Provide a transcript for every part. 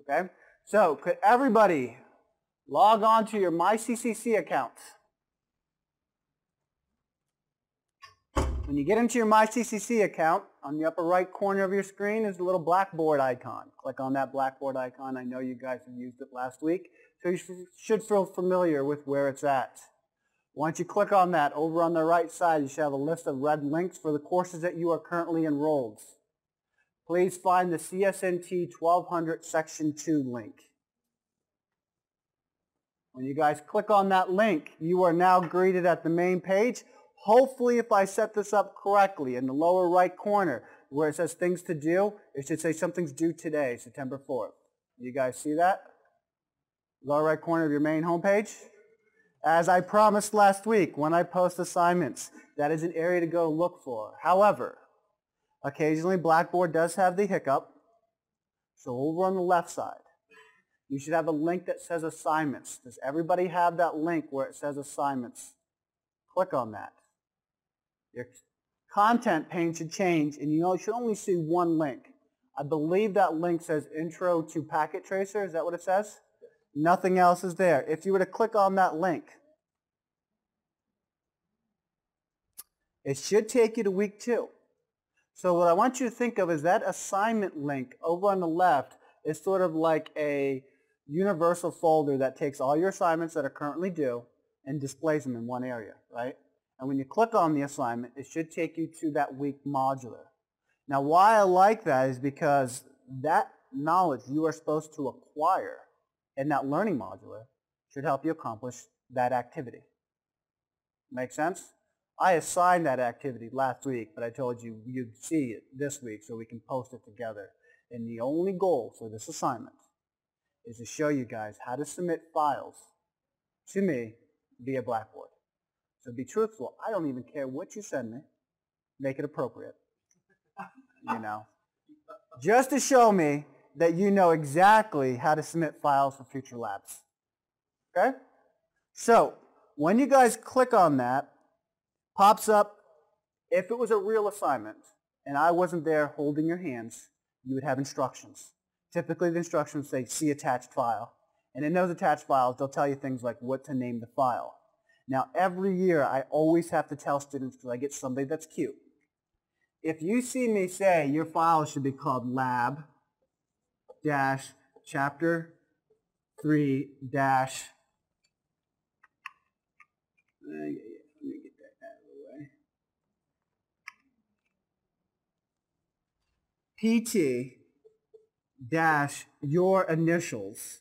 Okay? So could everybody log on to your MyCCC account? When you get into your MyCCC account, on the upper right corner of your screen is a little Blackboard icon. Click on that Blackboard icon. I know you guys have used it last week, so you should feel familiar with where it's at. Once you click on that, over on the right side, you should have a list of red links for the courses that you are currently enrolled. Please find the CSNT 1200 Section 2 link. When you guys click on that link, you are now greeted at the main page. Hopefully, if I set this up correctly, in the lower right corner where it says things to do, it should say something's due today, September 4th. You guys see that? Lower right corner of your main homepage. As I promised last week, when I post assignments, that is an area to go look for. However, occasionally Blackboard does have the hiccup. So over on the left side, you should have a link that says assignments. Does everybody have that link where it says assignments? Click on that. Your content pane should change, and you should only see one link. I believe that link says Intro to Packet Tracer. Is that what it says? Nothing else is there. If you were to click on that link, it should take you to week 2. So what I want you to think of is that assignment link over on the left is sort of like a universal folder that takes all your assignments that are currently due and displays them in one area, right? And when you click on the assignment, it should take you to that week modular. Now, why I like that is because that knowledge you are supposed to acquire in that learning modular should help you accomplish that activity. Make sense? I assigned that activity last week, but I told you you'd see it this week so we can post it together. And the only goal for this assignment is to show you guys how to submit files to me via Blackboard. So be truthful. I don't even care what you send me. Make it appropriate. You know. Just to show me that you know exactly how to submit files for future labs. Okay? So, when you guys click on that, pops up, if it was a real assignment and I wasn't there holding your hands, you would have instructions. Typically the instructions say, see attached file. And in those attached files, they'll tell you things like what to name the file. Now, every year, I always have to tell students, because I get somebody that's cute. If you see me say your file should be called lab-chapter 3- let me get that out of the way. PT-your initials.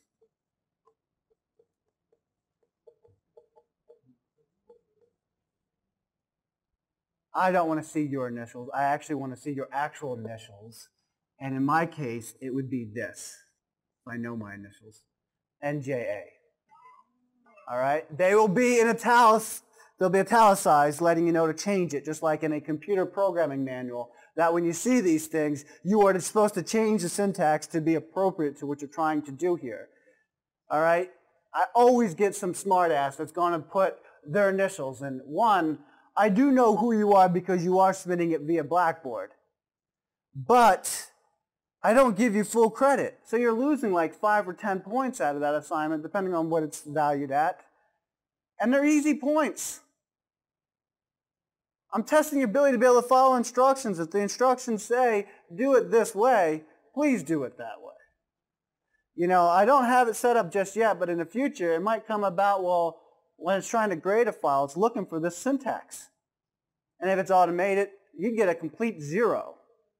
I don't want to see your initials. I actually want to see your actual initials. And in my case, it would be this. If I know my initials. NJA. All right? They will be in italics. They'll be italicized, letting you know to change it, just like in a computer programming manual, that when you see these things, you are supposed to change the syntax to be appropriate to what you're trying to do here. All right? I always get some smartass that's going to put their initials. And one, I do know who you are because you are submitting it via Blackboard. But I don't give you full credit. So you're losing like 5 or 10 points out of that assignment, depending on what it's valued at. And they're easy points. I'm testing your ability to be able to follow instructions. If the instructions say, do it this way, please do it that way. You know, I don't have it set up just yet, but in the future, it might come about, well, when it's trying to grade a file, it's looking for this syntax. And if it's automated, you get a complete 0.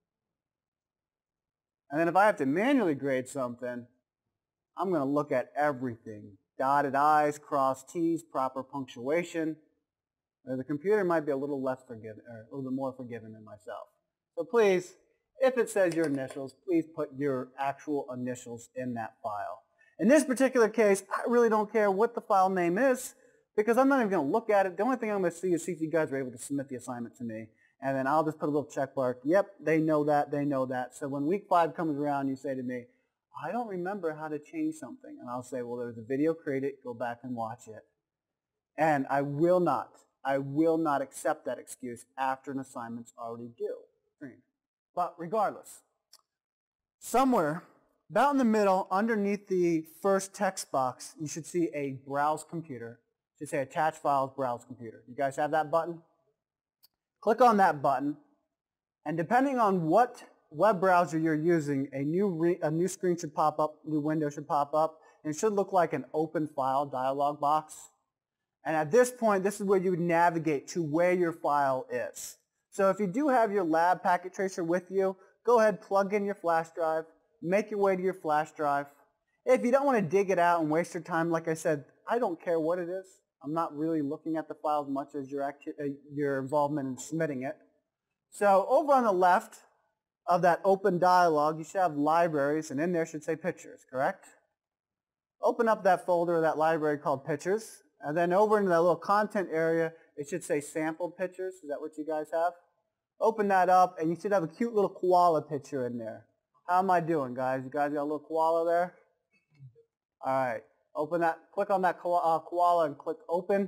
And then if I have to manually grade something, I'm going to look at everything. Dotted I's, crossed T's, proper punctuation. The computer might be a little less forgiving, or a little bit more forgiving than myself. So please, if it says your initials, please put your actual initials in that file. In this particular case, I really don't care what the file name is, because I'm not even going to look at it. The only thing I'm going to see is see if you guys are able to submit the assignment to me. And then I'll just put a little check mark. Yep, they know that, they know that. So when week 5 comes around, you say to me, I don't remember how to change something. And I'll say, well, there's a video created. Go back and watch it. And I will not accept that excuse after an assignment's already due. But regardless, somewhere About in the middle, underneath the first text box, you should see a Browse Computer. It should say Attach Files, Browse Computer. You guys have that button? Click on that button, and depending on what web browser you're using, a new screen should pop up, new window should pop up, and it should look like an open file dialog box. And at this point, this is where you would navigate to where your file is. So if you do have your lab packet tracer with you, go ahead, plug in your flash drive, make your way to your flash drive. If you don't want to dig it out and waste your time, like I said, I don't care what it is. I'm not really looking at the file as much as your involvement in submitting it. So over on the left of that open dialog, you should have libraries, and in there should say pictures, correct? Open up that folder or that library called pictures, and then over into that little content area, it should say sample pictures. Is that what you guys have? Open that up, and you should have a cute little koala picture in there. How am I doing, guys? You guys got a little koala there? All right. Open that. Click on that koala and click open.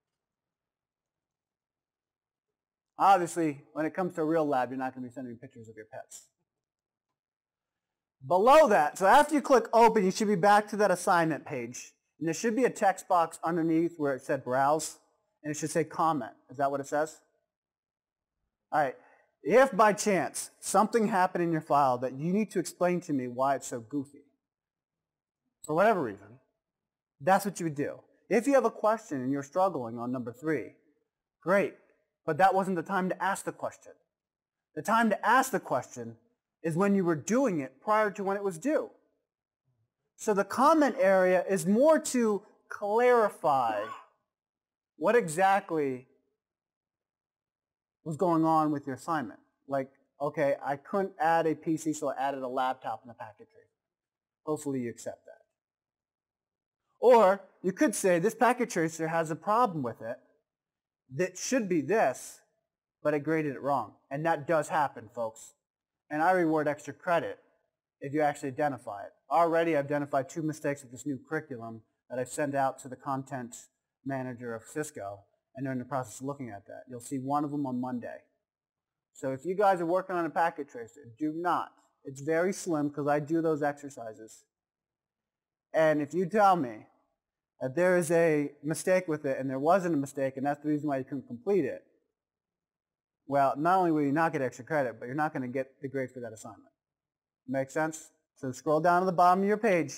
Obviously, when it comes to a real lab, you're not going to be sending pictures of your pets. Below that, so after you click open, you should be back to that assignment page. And there should be a text box underneath where it said browse, and it should say comment. Is that what it says? All right. If by chance something happened in your file that you need to explain to me why it's so goofy, for whatever reason, that's what you would do. If you have a question and you're struggling on number 3, great, but that wasn't the time to ask the question. The time to ask the question is when you were doing it prior to when it was due. So the comment area is more to clarify what exactly was going on with your assignment. Like, okay, I couldn't add a PC, so I added a laptop in the packet tracer. Hopefully you accept that. Or you could say this packet tracer has a problem with it that should be this, but I graded it wrong. And that does happen, folks. And I reward extra credit if you actually identify it. Already I've identified 2 mistakes with this new curriculum that I've sent out to the content manager of Cisco, and they're in the process of looking at that. You'll see one of them on Monday. So if you guys are working on a packet tracer, do not. It's very slim because I do those exercises. And if you tell me that there is a mistake with it and there wasn't a mistake and that's the reason why you couldn't complete it, well, not only will you not get extra credit, but you're not going to get the grade for that assignment. Make sense? So scroll down to the bottom of your page.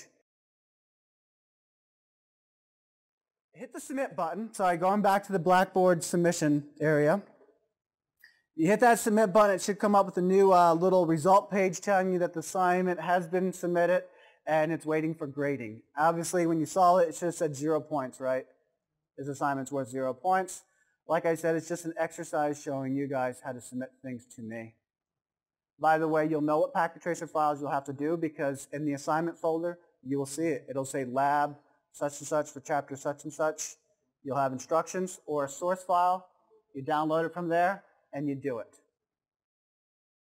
Hit the submit button. Sorry, going back to the Blackboard submission area. You hit that submit button, it should come up with a new little result page telling you that the assignment has been submitted and it's waiting for grading. Obviously, when you saw it, it should have said 0 points, right? This assignment's worth 0 points. Like I said, it's just an exercise showing you guys how to submit things to me. By the way, you'll know what packet tracer files you'll have to do because in the assignment folder, you will see it. It'll say lab such and such for chapter such and such. You'll have instructions or a source file. You download it from there and you do it.